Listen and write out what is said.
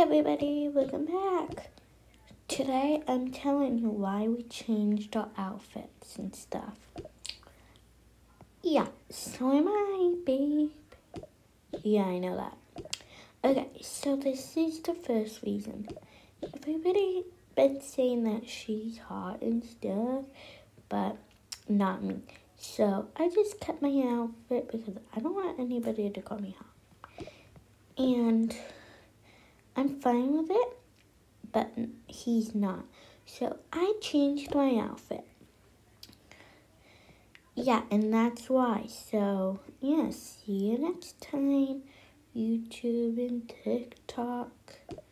everybody, welcome back. Today I'm telling you why we changed our outfits and stuff. Yeah, so am I, babe. Yeah, I know that. Okay, so this is the first reason. Everybody been saying that she's hot and stuff, but not me. So I just kept my outfit because I don't want anybody to call me hot. And I'm fine with it, but he's not. So I changed my outfit. Yeah, and that's why. So, yeah, see you next time. YouTube and TikTok.